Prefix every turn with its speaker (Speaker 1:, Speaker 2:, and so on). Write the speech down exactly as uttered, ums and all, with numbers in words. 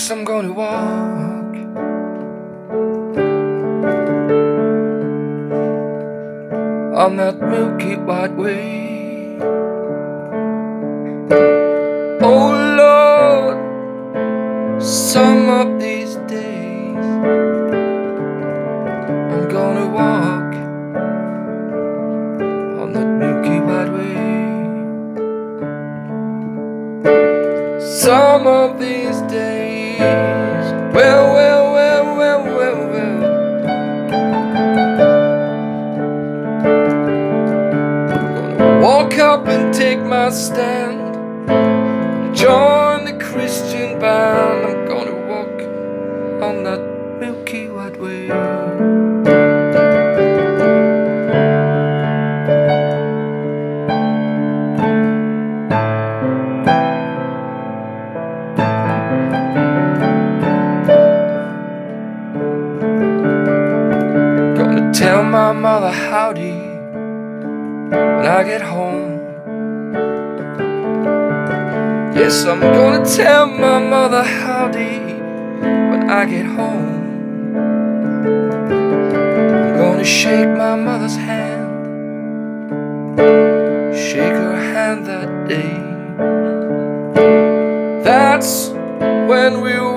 Speaker 1: Yes, I'm gonna walk on that Milky White Way. Oh Lord, some of these days I'm gonna walk on that Milky White Way. Some of these days, well, well, well, well, well, well, gonna walk up and take my stand, gonna join the Christian band. I'm gonna walk on that Milky White Way. Tell my mother howdy when I get home. Yes, I'm gonna tell my mother howdy when I get home. I'm gonna shake my mother's hand, shake her hand that day. That's when we